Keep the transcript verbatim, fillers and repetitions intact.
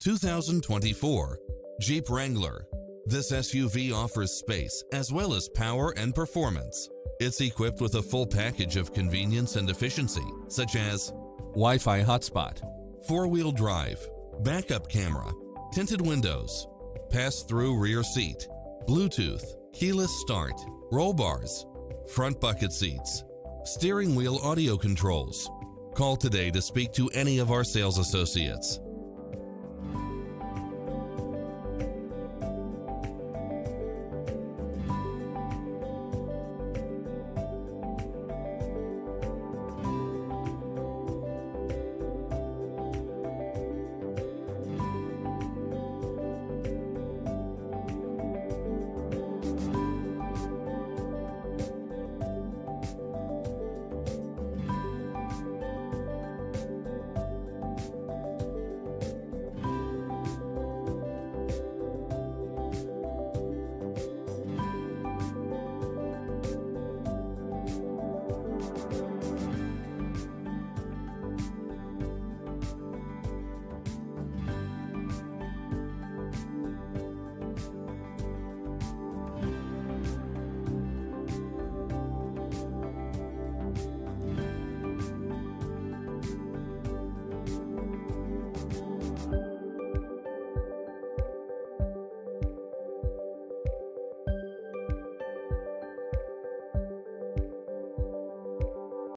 two thousand twenty-four Jeep Wrangler. This S U V offers space as well as power and performance. It's equipped with a full package of convenience and efficiency, such as Wi-Fi hotspot, four-wheel drive, backup camera, tinted windows, pass-through rear seat, Bluetooth, keyless start, roll bars, front bucket seats, steering wheel audio controls. Call today to speak to any of our sales associates.